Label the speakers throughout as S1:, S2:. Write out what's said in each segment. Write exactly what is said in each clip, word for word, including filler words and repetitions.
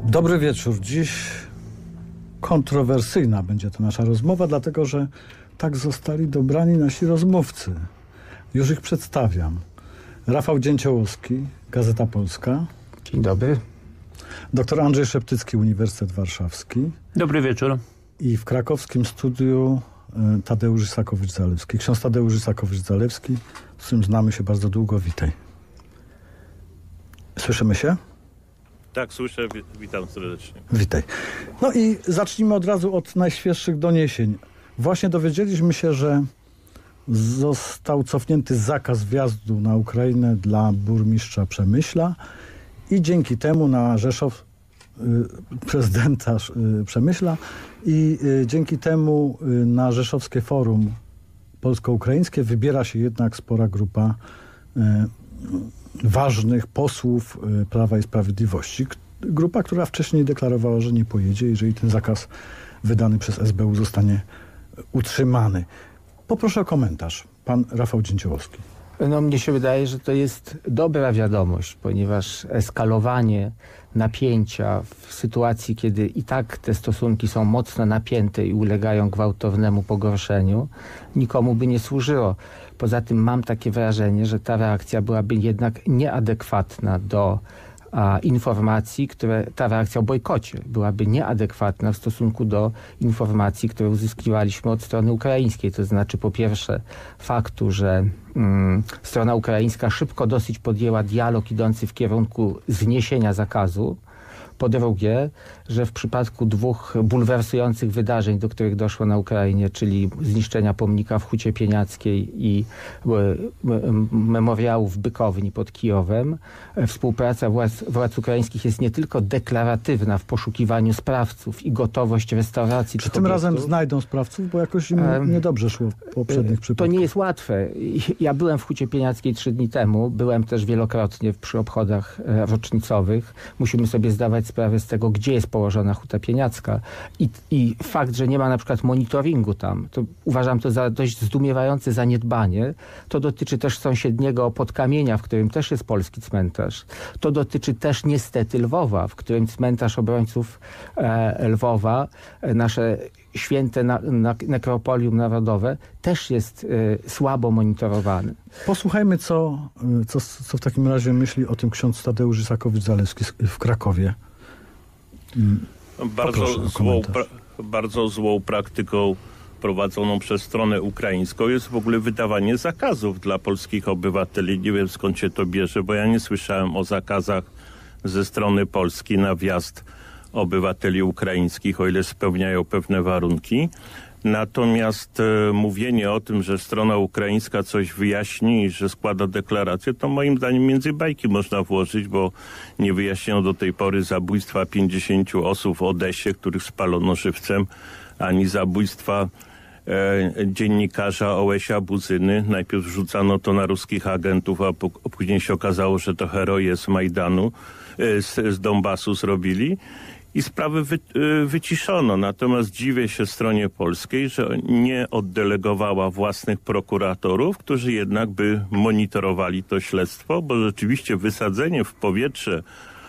S1: Dobry wieczór. Dziś kontrowersyjna będzie to nasza rozmowa, dlatego że tak zostali dobrani nasi rozmówcy. Już ich przedstawiam. Rafał Dzięciołowski, Gazeta Polska.
S2: Dzień dobry.
S1: Doktor Andrzej Szeptycki, Uniwersytet Warszawski.
S3: Dobry wieczór.
S1: I w krakowskim studiu Tadeusz Isakowicz-Zalewski. Ksiądz Tadeusz Isakowicz-Zalewski, z którym znamy się bardzo długo. Witaj. Słyszymy się?
S3: Tak, słyszę. Witam serdecznie.
S1: Witaj. No i zacznijmy od razu od najświeższych doniesień. Właśnie dowiedzieliśmy się, że został cofnięty zakaz wjazdu na Ukrainę dla burmistrza Przemyśla i dzięki temu na Rzeszów y, prezydenta y, Przemyśla i y, dzięki temu y, na Rzeszowskie Forum Polsko-Ukraińskie wybiera się jednak spora grupa y, ważnych posłów y, Prawa i Sprawiedliwości. Grupa, która wcześniej deklarowała, że nie pojedzie, jeżeli ten zakaz wydany przez S B U zostanie utrzymany. Poproszę o komentarz. Pan Rafał Dzięciołowski.
S2: No, mnie się wydaje, że to jest dobra wiadomość, ponieważ eskalowanie napięcia w sytuacji, kiedy i tak te stosunki są mocno napięte i ulegają gwałtownemu pogorszeniu, nikomu by nie służyło. Poza tym mam takie wrażenie, że ta reakcja byłaby jednak nieadekwatna do a, informacji, które, ta reakcja o bojkocie byłaby nieadekwatna w stosunku do informacji, które uzyskiwaliśmy od strony ukraińskiej. To znaczy po pierwsze faktu, że mm, strona ukraińska szybko dosyć podjęła dialog idący w kierunku zniesienia zakazu. Po drugie, że w przypadku dwóch bulwersujących wydarzeń, do których doszło na Ukrainie, czyli zniszczenia pomnika w Hucie Pieniackiej i memoriału w Bykowni pod Kijowem, współpraca władz, władz ukraińskich jest nie tylko deklaratywna w poszukiwaniu sprawców i gotowość restauracji.
S1: Czy tym razem znajdą sprawców? Bo jakoś im um, niedobrze szło w poprzednich przypadkach.
S2: To nie jest łatwe. Ja byłem w Hucie Pieniackiej trzy dni temu. Byłem też wielokrotnie przy obchodach rocznicowych. Musimy sobie zdawać sprawę z tego, gdzie jest położona Huta Pieniacka. I, I fakt, że nie ma na przykład monitoringu tam, to uważam to za dość zdumiewające zaniedbanie. To dotyczy też sąsiedniego Podkamienia, w którym też jest polski cmentarz. To dotyczy też niestety Lwowa, w którym cmentarz obrońców e, Lwowa, e, nasze święte na, na, nekropolium narodowe, też jest e, słabo monitorowany.
S1: Posłuchajmy, co, co, co w takim razie myśli o tym ksiądz Tadeusz Isakowicz-Zalewski w Krakowie.
S3: Bardzo złą, pra, bardzo złą praktyką prowadzoną przez stronę ukraińską jest w ogóle wydawanie zakazów dla polskich obywateli. Nie wiem, skąd się to bierze, bo ja nie słyszałem o zakazach ze strony Polski na wjazd obywateli ukraińskich, o ile spełniają pewne warunki. Natomiast e, mówienie o tym, że strona ukraińska coś wyjaśni i że składa deklarację, to moim zdaniem między bajki można włożyć, bo nie wyjaśniono do tej pory zabójstwa pięćdziesięciu osób w Odessie, których spalono żywcem, ani zabójstwa e, dziennikarza Ołesia Buzyny. Najpierw rzucano to na ruskich agentów, a, po, a później się okazało, że to heroje z Majdanu, e, z, z Donbasu zrobili. I sprawy wy, y, wyciszono. Natomiast dziwię się stronie polskiej, że nie oddelegowała własnych prokuratorów, którzy jednak by monitorowali to śledztwo, bo rzeczywiście wysadzenie w powietrze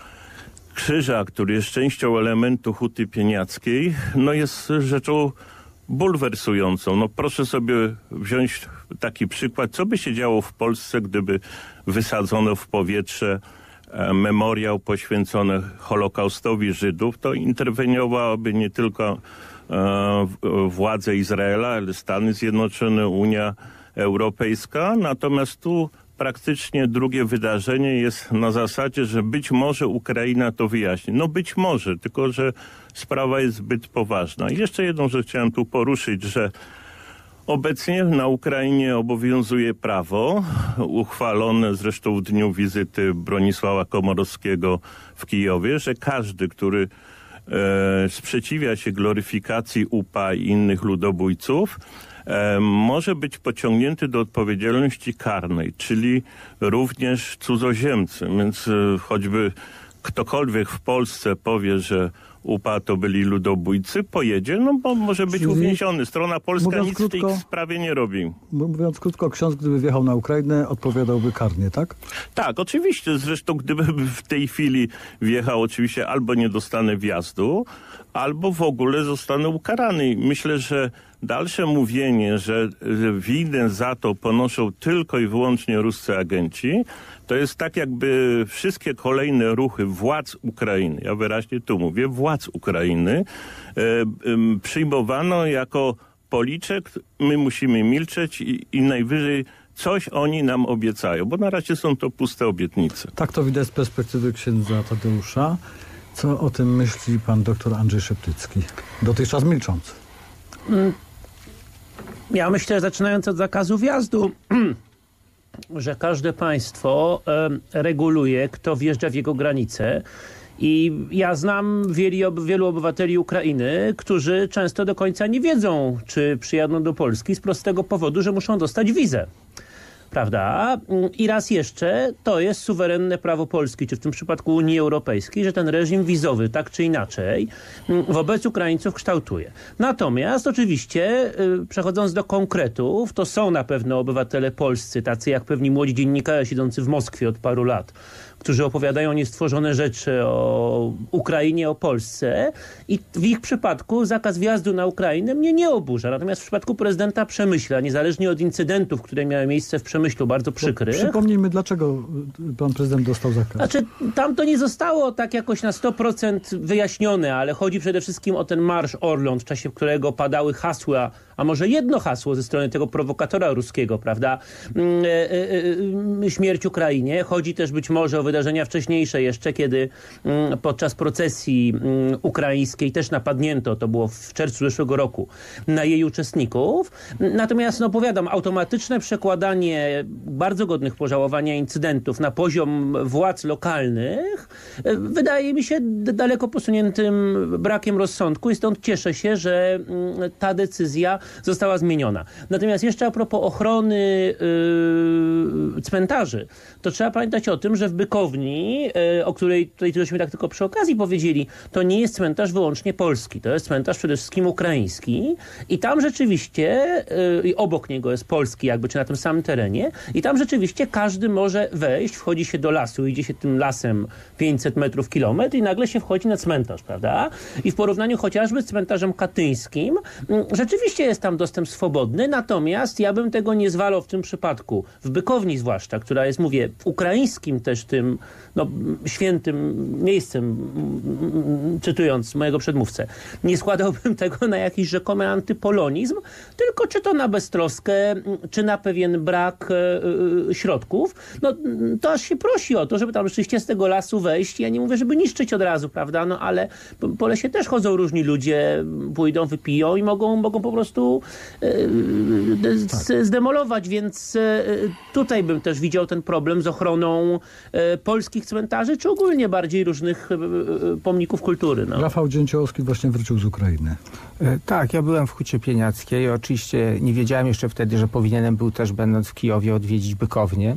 S3: krzyża, który jest częścią elementu Huty Pieniackiej, no jest rzeczą bulwersującą. No proszę sobie wziąć taki przykład, co by się działo w Polsce, gdyby wysadzono w powietrze memoriał poświęcony Holokaustowi Żydów, to interweniowałaby nie tylko e, władze Izraela, ale Stany Zjednoczone, Unia Europejska. Natomiast tu praktycznie drugie wydarzenie jest na zasadzie, że być może Ukraina to wyjaśni. No być może, tylko że sprawa jest zbyt poważna. I jeszcze jedną rzecz chciałem tu poruszyć, że obecnie na Ukrainie obowiązuje prawo, uchwalone zresztą w dniu wizyty Bronisława Komorowskiego w Kijowie, że każdy, który e, sprzeciwia się gloryfikacji U P A i innych ludobójców, e, może być pociągnięty do odpowiedzialności karnej, czyli również cudzoziemcy. Więc e, choćby ktokolwiek w Polsce powie, że U P A to byli ludobójcy, pojedzie, no bo może być
S1: Czyli,
S3: uwięziony. Strona polska
S1: mówiąc
S3: nic
S1: krótko,
S3: w tej sprawie nie robi.
S1: Mówiąc krótko, ksiądz, gdyby wjechał na Ukrainę, odpowiadałby karnie, tak?
S3: Tak, oczywiście. Zresztą gdyby w tej chwili wjechał, oczywiście albo nie dostanę wjazdu, albo w ogóle zostanę ukarany. Myślę, że dalsze mówienie, że winę za to ponoszą tylko i wyłącznie ruscy agenci, to jest tak, jakby wszystkie kolejne ruchy władz Ukrainy, ja wyraźnie tu mówię, władz Ukrainy, e, e, przyjmowano jako policzek, my musimy milczeć i, i najwyżej coś oni nam obiecają, bo na razie są to puste obietnice.
S1: Tak to widać z perspektywy księdza Tadeusza. Co o tym myśli pan doktor Andrzej Szeptycki, dotychczas milczący?
S4: Ja myślę, zaczynając od zakazu wjazdu, że każde państwo e, reguluje, kto wjeżdża w jego granice. I ja znam wielu, wielu obywateli Ukrainy, którzy często do końca nie wiedzą, czy przyjadą do Polski z prostego powodu, że muszą dostać wizę. Prawda? I raz jeszcze to jest suwerenne prawo Polski, czy w tym przypadku Unii Europejskiej, że ten reżim wizowy tak czy inaczej wobec Ukraińców kształtuje. Natomiast oczywiście przechodząc do konkretów, to są na pewno obywatele polscy, tacy jak pewni młodzi dziennikarze siedzący w Moskwie od paru lat, którzy opowiadają niestworzone rzeczy o Ukrainie, o Polsce i w ich przypadku zakaz wjazdu na Ukrainę mnie nie oburza. Natomiast w przypadku prezydenta Przemyśla, niezależnie od incydentów, które miały miejsce w Przemyślu, bardzo przykrych.
S1: Przypomnijmy, dlaczego pan prezydent dostał zakaz.
S4: Znaczy, tam to nie zostało tak jakoś na sto procent wyjaśnione, ale chodzi przede wszystkim o ten marsz Orląt, w czasie którego padały hasła, a może jedno hasło ze strony tego prowokatora ruskiego, prawda? Śmierć Ukrainie. Chodzi też być może o wydarzenia wcześniejsze jeszcze, kiedy podczas procesji ukraińskiej też napadnięto, to było w czerwcu zeszłego roku, na jej uczestników. Natomiast, no powiadam, automatyczne przekładanie bardzo godnych pożałowania incydentów na poziom władz lokalnych wydaje mi się daleko posuniętym brakiem rozsądku i stąd cieszę się, że ta decyzja została zmieniona. Natomiast jeszcze a propos ochrony yy, cmentarzy, to trzeba pamiętać o tym, że w Bykowni, yy, o której tutaj żeśmy tak tylko przy okazji powiedzieli, to nie jest cmentarz wyłącznie polski, to jest cmentarz przede wszystkim ukraiński i tam rzeczywiście, yy, obok niego jest polski jakby, czy na tym samym terenie i tam rzeczywiście każdy może wejść, wchodzi się do lasu, idzie się tym lasem pięćset metrów, kilometr i nagle się wchodzi na cmentarz, prawda? I w porównaniu chociażby z cmentarzem katyńskim, yy, rzeczywiście jest tam dostęp swobodny, natomiast ja bym tego nie zwalał w tym przypadku. W Bykowni zwłaszcza, która jest, mówię, ukraińskim też tym no, świętym miejscem, cytując mojego przedmówcę. Nie składałbym tego na jakiś rzekomy antypolonizm, tylko czy to na beztroskę, czy na pewien brak e, środków. No to aż się prosi o to, żeby tam rzeczywiście z tego lasu wejść. Ja nie mówię, żeby niszczyć od razu, prawda? No ale po, po lesie też chodzą różni ludzie, pójdą, wypiją i mogą, mogą po prostu zdemolować, więc tutaj bym też widział ten problem z ochroną polskich cmentarzy, czy ogólnie bardziej różnych pomników kultury. No.
S1: Rafał Dzięciołowski właśnie wrócił z Ukrainy.
S2: Tak, ja byłem w Hucie Pieniackiej. Oczywiście nie wiedziałem jeszcze wtedy, że powinienem był też, będąc w Kijowie, odwiedzić Bykownię.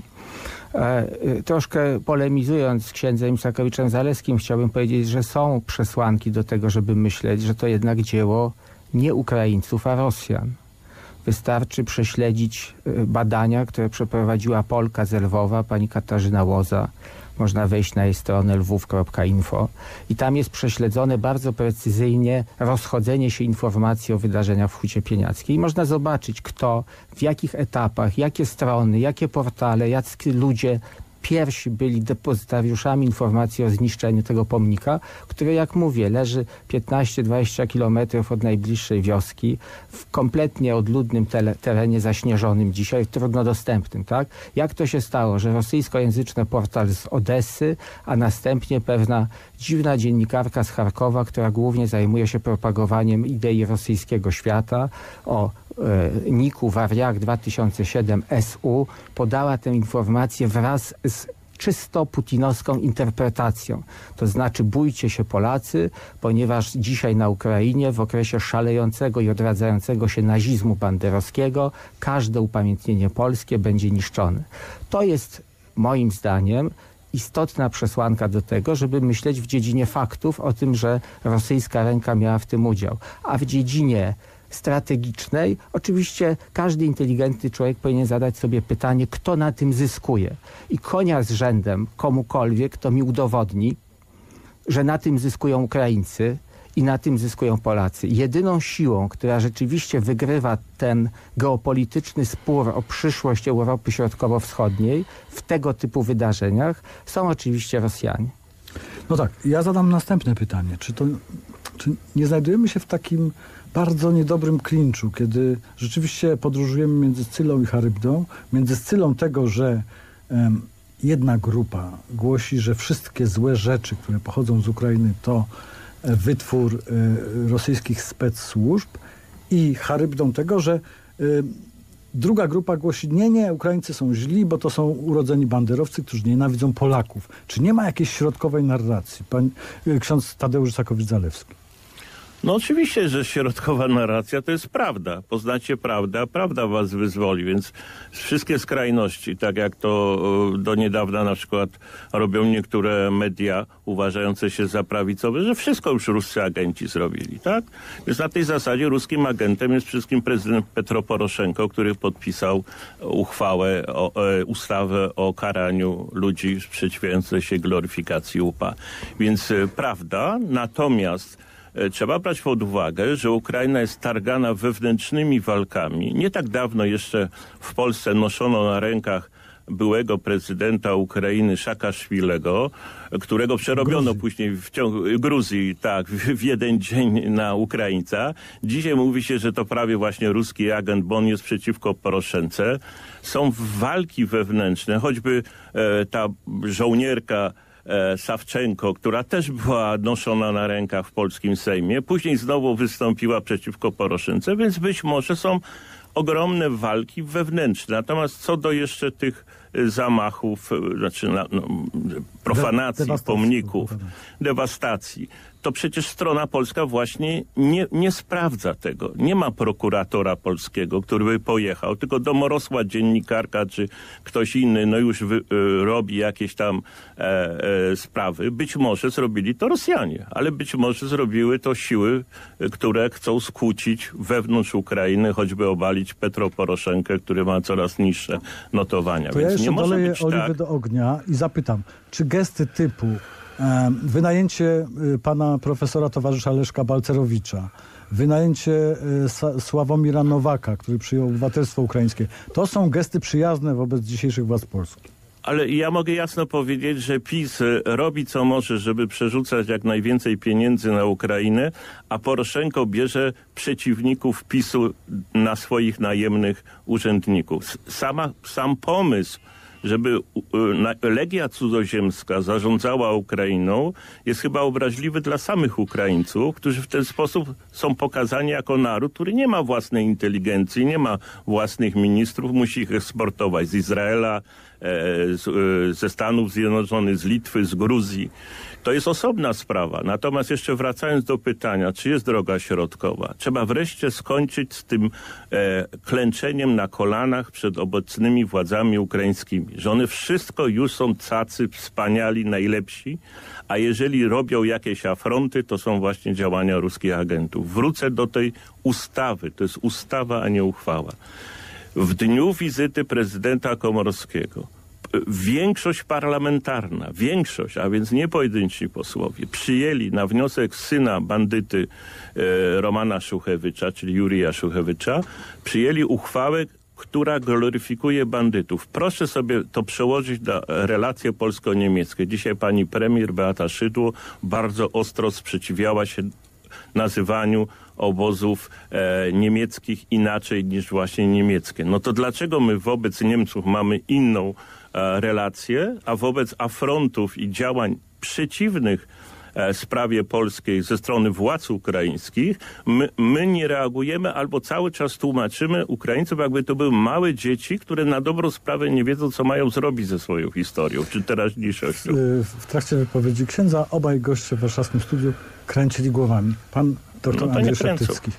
S2: Troszkę polemizując z księdzem Isakowiczem-Zaleskim, chciałbym powiedzieć, że są przesłanki do tego, żeby myśleć, że to jednak dzieło nie Ukraińców, a Rosjan. Wystarczy prześledzić badania, które przeprowadziła Polka z Lwowa, pani Katarzyna Łoza. Można wejść na jej stronę lwów kropka info i tam jest prześledzone bardzo precyzyjnie rozchodzenie się informacji o wydarzeniach w Hucie Pieniackiej. I można zobaczyć, kto, w jakich etapach, jakie strony, jakie portale, jacy ludzie pierwsi byli depozytariuszami informacji o zniszczeniu tego pomnika, który, jak mówię, leży piętnaście dwadzieścia kilometrów od najbliższej wioski, w kompletnie odludnym tele, terenie zaśnieżonym dzisiaj, trudno dostępnym, tak? Jak to się stało, że rosyjskojęzyczny portal z Odessy, a następnie pewna dziwna dziennikarka z Charkowa, która głównie zajmuje się propagowaniem idei rosyjskiego świata, o e, niku Wariak dwa tysiące siedem S U, podała tę informację wraz z czysto putinowską interpretacją. To znaczy bójcie się Polacy, ponieważ dzisiaj na Ukrainie w okresie szalejącego i odradzającego się nazizmu banderowskiego każde upamiętnienie polskie będzie niszczone. To jest moim zdaniem istotna przesłanka do tego, żeby myśleć w dziedzinie faktów o tym, że rosyjska ręka miała w tym udział. A w dziedzinie strategicznej oczywiście każdy inteligentny człowiek powinien zadać sobie pytanie, kto na tym zyskuje. I konia z rzędem komukolwiek, kto mi udowodni, że na tym zyskują Ukraińcy i na tym zyskują Polacy. Jedyną siłą, która rzeczywiście wygrywa ten geopolityczny spór o przyszłość Europy Środkowo-Wschodniej w tego typu wydarzeniach są oczywiście Rosjanie.
S1: No tak, ja zadam następne pytanie. Czy to, czy nie znajdujemy się w takim bardzo niedobrym klinczu, kiedy rzeczywiście podróżujemy między Scylą i Charybdą, między Scylą tego, że um, jedna grupa głosi, że wszystkie złe rzeczy, które pochodzą z Ukrainy, to wytwór y, rosyjskich specsłużb, i Charybdą tego, że y, druga grupa głosi, nie, nie, Ukraińcy są źli, bo to są urodzeni banderowcy, którzy nienawidzą Polaków. Czy nie ma jakiejś środkowej narracji? Pan y, ksiądz Tadeusz Sakowicz-Zalewski.
S3: No oczywiście, że środkowa narracja to jest prawda. Poznacie prawdę, a prawda was wyzwoli, więc wszystkie skrajności, tak jak to do niedawna na przykład robią niektóre media uważające się za prawicowe, że wszystko już ruscy agenci zrobili, tak? Więc na tej zasadzie ruskim agentem jest przede wszystkim prezydent Petro Poroszenko, który podpisał uchwałę, o, e, ustawę o karaniu ludzi sprzeciwiających się gloryfikacji U P A. Więc e, prawda, natomiast trzeba brać pod uwagę, że Ukraina jest targana wewnętrznymi walkami. Nie tak dawno jeszcze w Polsce noszono na rękach byłego prezydenta Ukrainy Saakaszwilego, którego przerobiono Gruzji. później w ciągu Gruzji, tak, w, w jeden dzień na Ukraińca. Dzisiaj mówi się, że to prawie właśnie ruski agent, bo on jest przeciwko Poroszence. Są walki wewnętrzne, choćby e, ta żołnierka Sawczenko, która też była noszona na rękach w polskim Sejmie, później znowu wystąpiła przeciwko Poroszence, więc być może są ogromne walki wewnętrzne. Natomiast co do jeszcze tych zamachów, znaczy no, profanacji, De- pomników, dewastacji, to przecież strona polska właśnie nie, nie sprawdza tego. Nie ma prokuratora polskiego, który by pojechał, tylko domorosła dziennikarka czy ktoś inny no już wy, y, robi jakieś tam e, e, sprawy. Być może zrobili to Rosjanie, ale być może zrobiły to siły, które chcą skłócić wewnątrz Ukrainy, choćby obalić Petro Poroszenkę, który ma coraz niższe notowania.
S1: To
S3: Więc
S1: ja jeszcze
S3: nie może
S1: doleję
S3: być
S1: oliwy
S3: tak.
S1: do ognia i zapytam, czy gesty typu wynajęcie pana profesora towarzysza Leszka Balcerowicza, wynajęcie Sławomira Nowaka, który przyjął obywatelstwo ukraińskie, to są gesty przyjazne wobec dzisiejszych władz polskich?
S3: Ale ja mogę jasno powiedzieć, że PiS robi co może, żeby przerzucać jak najwięcej pieniędzy na Ukrainę, a Poroszenko bierze przeciwników PiSu na swoich najemnych urzędników. Sama, sam pomysł, żeby Legia Cudzoziemska zarządzała Ukrainą, jest chyba obraźliwy dla samych Ukraińców, którzy w ten sposób są pokazani jako naród, który nie ma własnej inteligencji, nie ma własnych ministrów, musi ich eksportować z Izraela, z, ze Stanów Zjednoczonych, z Litwy, z Gruzji. To jest osobna sprawa. Natomiast jeszcze wracając do pytania, czy jest droga środkowa? Trzeba wreszcie skończyć z tym e, klęczeniem na kolanach przed obecnymi władzami ukraińskimi. Że one wszystko już są cacy, wspaniali, najlepsi, a jeżeli robią jakieś afronty, to są właśnie działania ruskich agentów. Wrócę do tej ustawy. To jest ustawa, a nie uchwała. W dniu wizyty prezydenta Komorowskiego większość parlamentarna, większość, a więc nie pojedynczy posłowie, przyjęli na wniosek syna bandyty e, Romana Szuchewicza, czyli Jurija Szuchewicza, przyjęli uchwałę, która gloryfikuje bandytów. Proszę sobie to przełożyć na relacje polsko-niemieckie. Dzisiaj pani premier Beata Szydło bardzo ostro sprzeciwiała się nazywaniu obozów e, niemieckich inaczej niż właśnie niemieckie. No to dlaczego my wobec Niemców mamy inną e, relację, a wobec afrontów i działań przeciwnych e, sprawie polskiej ze strony władz ukraińskich my, my nie reagujemy albo cały czas tłumaczymy Ukraińców, jakby to były małe dzieci, które na dobrą sprawę nie wiedzą, co mają zrobić ze swoją historią czy teraźniejszością.
S1: W, w trakcie wypowiedzi księdza obaj goście w warszawskim studiu kręcili głowami. Pan doktor
S3: no
S1: Andrzej Szeptycki.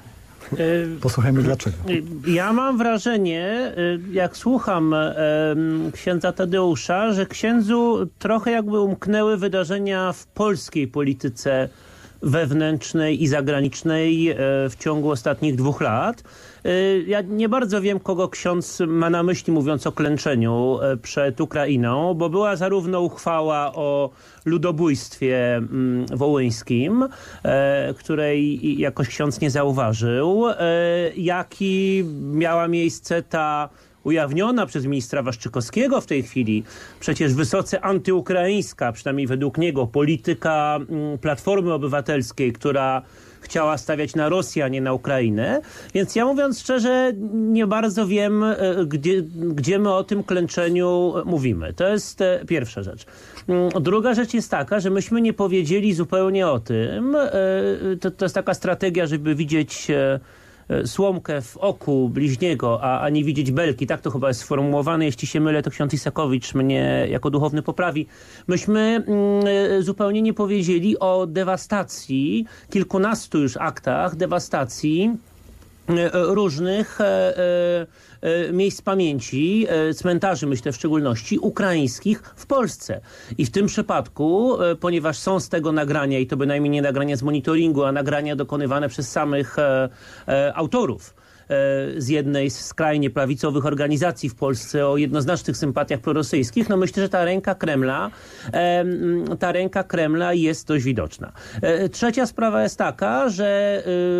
S1: Posłuchajmy dlaczego.
S4: Ja mam wrażenie, jak słucham księdza Tadeusza, że księdzu trochę jakby umknęły wydarzenia w polskiej polityce wewnętrznej i zagranicznej w ciągu ostatnich dwóch lat. Ja nie bardzo wiem, kogo ksiądz ma na myśli, mówiąc o klęczeniu przed Ukrainą, bo była zarówno uchwała o ludobójstwie wołyńskim, której jakoś ksiądz nie zauważył, jak i miała miejsce ta ujawniona przez ministra Waszczykowskiego w tej chwili, przecież wysoce antyukraińska, przynajmniej według niego, polityka Platformy Obywatelskiej, która chciała stawiać na Rosję, a nie na Ukrainę. Więc ja, mówiąc szczerze, nie bardzo wiem, gdzie, gdzie my o tym klęczeniu mówimy. To jest pierwsza rzecz. Druga rzecz jest taka, że myśmy nie powiedzieli zupełnie o tym. To, to jest taka strategia, żeby widzieć słomkę w oku bliźniego, a, a nie widzieć belki. Tak to chyba jest sformułowane. Jeśli się mylę, to ksiądz Isakowicz mnie jako duchowny poprawi. Myśmy mm, zupełnie nie powiedzieli o dewastacji, kilkunastu już aktach dewastacji różnych e, e, miejsc pamięci, e, cmentarzy, myślę w szczególności, ukraińskich w Polsce. I w tym przypadku, e, ponieważ są z tego nagrania, i to bynajmniej nie nagrania z monitoringu, a nagrania dokonywane przez samych e, e, autorów, z jednej z skrajnie prawicowych organizacji w Polsce o jednoznacznych sympatiach prorosyjskich, no myślę, że ta ręka Kremla, ta ręka Kremla jest dość widoczna. Trzecia sprawa jest taka, że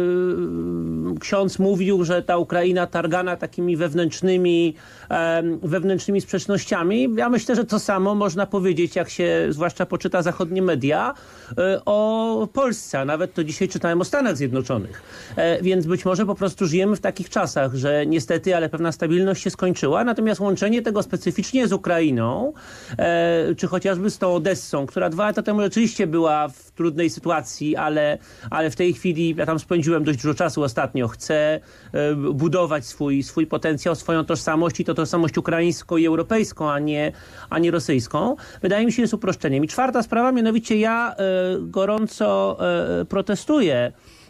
S4: ksiądz mówił, że ta Ukraina targana takimi wewnętrznymi, wewnętrznymi sprzecznościami. Ja myślę, że to samo można powiedzieć, jak się zwłaszcza poczyta zachodnie media, o Polsce, a nawet to dzisiaj czytałem o Stanach Zjednoczonych. Więc być może po prostu żyjemy w takich czasach, że niestety, ale pewna stabilność się skończyła, natomiast łączenie tego specyficznie z Ukrainą, e, czy chociażby z tą Odessą, która dwa lata temu rzeczywiście była w trudnej sytuacji, ale, ale w tej chwili, ja tam spędziłem dość dużo czasu ostatnio, chce e, budować swój, swój potencjał, swoją tożsamość i to tożsamość ukraińską i europejską, a nie, a nie rosyjską. Wydaje mi się, jest uproszczeniem. I czwarta sprawa, mianowicie ja e, gorąco e, protestuję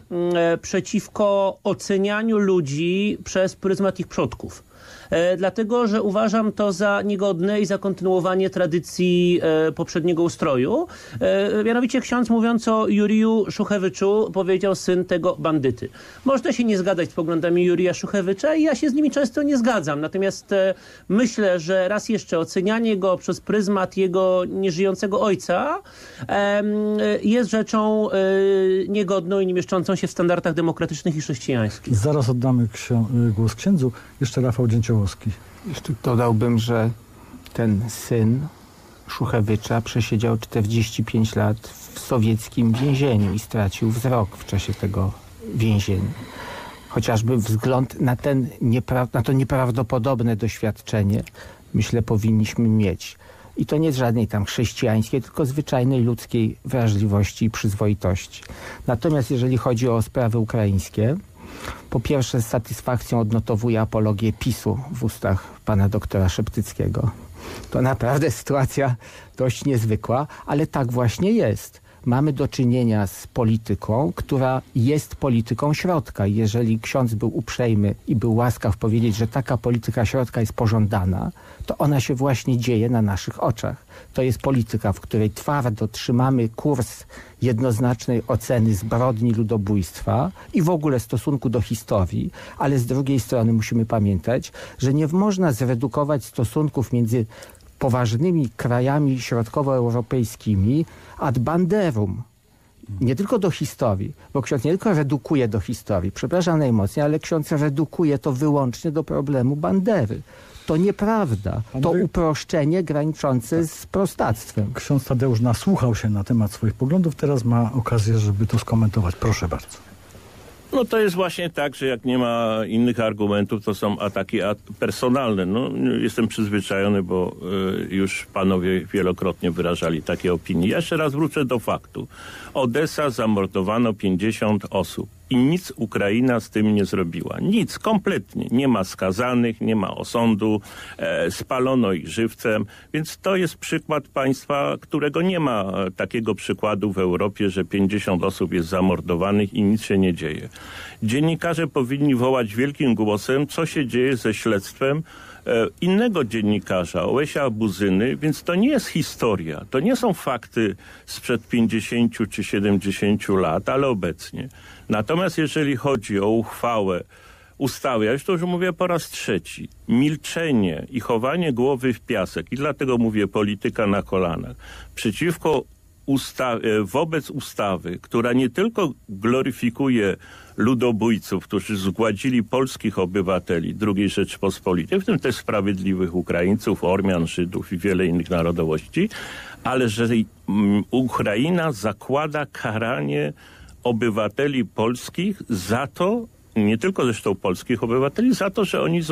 S4: przeciwko ocenianiu ludzi przez pryzmat ich przodków. E, dlatego, że uważam to za niegodne i za kontynuowanie tradycji e, poprzedniego ustroju. E, mianowicie ksiądz, mówiąc o Juriju Szuchewyczu, powiedział syn tego bandyty. Można się nie zgadzać z poglądami Jurija Szuchewycza i ja się z nimi często nie zgadzam. Natomiast e, myślę, że raz jeszcze ocenianie go przez pryzmat jego nieżyjącego ojca e, jest rzeczą e, niegodną i nie mieszczącą się w standardach demokratycznych i chrześcijańskich.
S1: Zaraz oddamy ksią- głos księdzu. Jeszcze Rafał Dzięciołowski.
S2: Jeszcze dodałbym, że ten syn Szuchewycza przesiedział czterdzieści pięć lat w sowieckim więzieniu i stracił wzrok w czasie tego więzienia. Chociażby wzgląd na, ten niepra- na to nieprawdopodobne doświadczenie, myślę, powinniśmy mieć. I to nie z żadnej tam chrześcijańskiej, tylko zwyczajnej ludzkiej wrażliwości i przyzwoitości. Natomiast jeżeli chodzi o sprawy ukraińskie, po pierwsze z satysfakcją odnotowuję apologię PiSu w ustach pana doktora Szeptyckiego. To naprawdę sytuacja dość niezwykła, ale tak właśnie jest. Mamy do czynienia z polityką, która jest polityką środka. Jeżeli ksiądz był uprzejmy i był łaskaw powiedzieć, że taka polityka środka jest pożądana, to ona się właśnie dzieje na naszych oczach. To jest polityka, w której twardo trzymamy kurs jednoznacznej oceny zbrodni ludobójstwa i w ogóle stosunku do historii, ale z drugiej strony musimy pamiętać, że nie można zredukować stosunków między poważnymi krajami środkowoeuropejskimi ad banderum. Nie tylko do historii, bo ksiądz nie tylko redukuje do historii, przepraszam najmocniej, ale ksiądz redukuje to wyłącznie do problemu Bandery. To nieprawda. To uproszczenie graniczące z prostactwem.
S1: Ksiądz Tadeusz nasłuchał się na temat swoich poglądów, teraz ma okazję, żeby to skomentować. Proszę bardzo.
S3: No to jest właśnie tak, że jak nie ma innych argumentów, to są ataki personalne. No, jestem przyzwyczajony, bo y, już panowie wielokrotnie wyrażali takie opinie. Ja jeszcze raz wrócę do faktu. Odessa zamordowano pięćdziesiąt osób. I nic Ukraina z tym nie zrobiła. Nic, kompletnie. Nie ma skazanych, nie ma osądu, e, spalono ich żywcem, więc to jest przykład państwa, którego nie ma e, takiego przykładu w Europie, że pięćdziesiąt osób jest zamordowanych i nic się nie dzieje. Dziennikarze powinni wołać wielkim głosem, co się dzieje ze śledztwem e, innego dziennikarza, Olesia Buzyny, więc to nie jest historia, to nie są fakty sprzed pięćdziesięciu czy siedemdziesięciu lat, ale obecnie. Natomiast jeżeli chodzi o uchwałę ustawy, ja już to już mówię po raz trzeci, milczenie i chowanie głowy w piasek, i dlatego mówię polityka na kolanach, przeciwko usta- wobec ustawy, która nie tylko gloryfikuje ludobójców, którzy zgładzili polskich obywateli drugiej Rzeczypospolitej, w tym też sprawiedliwych Ukraińców, Ormian, Żydów i wiele innych narodowości, ale że Ukraina zakłada karanie obywateli polskich za to, nie tylko zresztą polskich obywateli, za to, że oni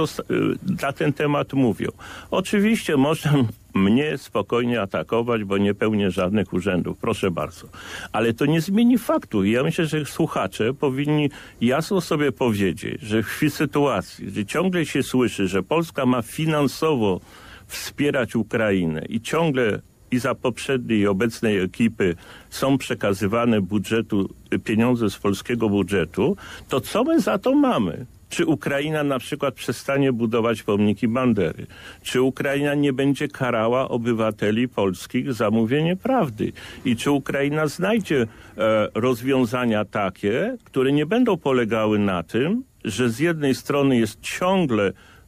S3: na ten temat mówią. Oczywiście można mnie spokojnie atakować, bo nie pełnię żadnych urzędów, proszę bardzo. Ale to nie zmieni faktu. Ja myślę, że słuchacze powinni jasno sobie powiedzieć, że w sytuacji, gdzie ciągle się słyszy, że Polska ma finansowo wspierać Ukrainę i ciągle i za poprzedniej i obecnej ekipy są przekazywane budżetu, pieniądze z polskiego budżetu, to co my za to mamy? Czy Ukraina na przykład przestanie budować pomniki Bandery? Czy Ukraina nie będzie karała obywateli polskich za mówienie prawdy? I czy Ukraina znajdzie e, rozwiązania takie, które nie będą polegały na tym, że z jednej strony jest ciągle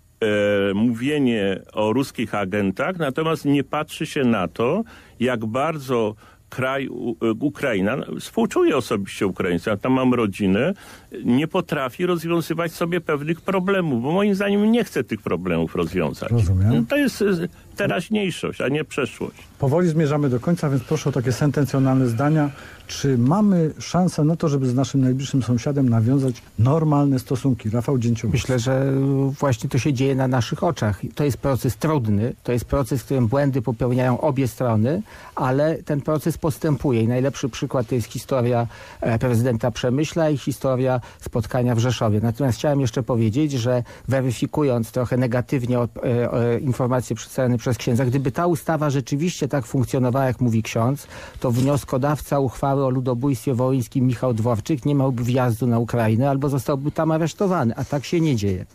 S3: E, mówienie o ruskich agentach, natomiast nie patrzy się na to, jak bardzo kraj, u, Ukraina, współczuję osobiście Ukraińcom, ja tam mam rodzinę, nie potrafi rozwiązywać sobie pewnych problemów, bo moim zdaniem nie chce tych problemów rozwiązać.
S1: Rozumiem.
S3: To jest teraźniejszość, a nie przeszłość.
S1: Powoli zmierzamy do końca, więc proszę o takie sentencjonalne zdania. Czy mamy szansę na to, żeby z naszym najbliższym sąsiadem nawiązać normalne stosunki? Rafał Dzięciołowski.
S2: Myślę, że właśnie to się dzieje na naszych oczach. To jest proces trudny, to jest proces, w którym błędy popełniają obie strony, ale ten proces postępuje i najlepszy przykład to jest historia prezydenta Przemyśla i historia spotkania w Rzeszowie. Natomiast chciałem jeszcze powiedzieć, że weryfikując trochę negatywnie o, o, o informacje przedstawione przez księdza, gdyby ta ustawa rzeczywiście tak funkcjonowała, jak mówi ksiądz, to wnioskodawca uchwały o ludobójstwie wołyńskim Michał Dworczyk nie miałby wjazdu na Ukrainę albo zostałby tam aresztowany, a tak się nie dzieje.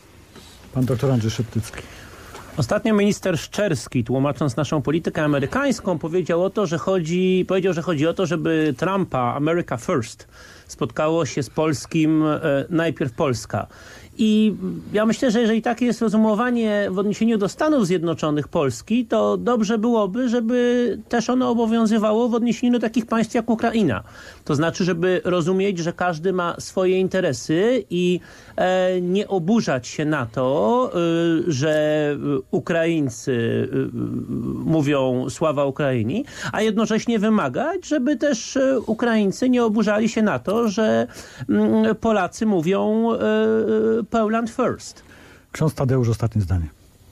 S1: Pan doktor Andrzej Szeptycki.
S4: Ostatnio minister Szczerski, tłumacząc naszą politykę amerykańską, powiedział o to, że chodzi, powiedział, że chodzi o to, żeby Trumpa, America First, spotkało się z polskim e, najpierw Polska. I ja myślę, że jeżeli takie jest rozumowanie w odniesieniu do Stanów Zjednoczonych Polski, to dobrze byłoby, żeby też ono obowiązywało w odniesieniu do takich państw jak Ukraina. To znaczy, żeby rozumieć, że każdy ma swoje interesy i e, nie oburzać się na to, e, że Ukraińcy e, mówią sława Ukrainii, a jednocześnie wymagać, żeby też e, Ukraińcy nie oburzali się na to, że m, Polacy mówią e, Poland first.
S1: Ksiądz Tadeusz, ostatnie zdanie.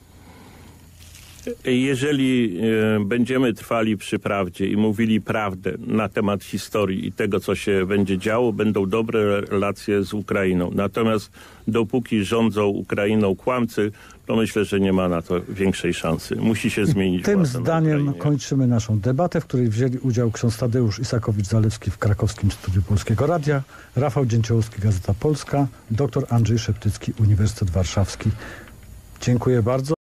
S3: Jeżeli e, będziemy trwali przy prawdzie i mówili prawdę na temat historii i tego, co się będzie działo, będą dobre relacje z Ukrainą. Natomiast dopóki rządzą Ukrainą kłamcy, to myślę, że nie ma na to większej szansy. Musi się zmienić.
S1: I tym
S3: władza na
S1: zdaniem
S3: Ukrainie.
S1: kończymy naszą debatę, w której wzięli udział ksiądz Tadeusz Isakowicz-Zalewski w krakowskim studiu Polskiego Radia, Rafał Dzięciołowski, Gazeta Polska, doktor Andrzej Szeptycki, Uniwersytet Warszawski. Dziękuję bardzo.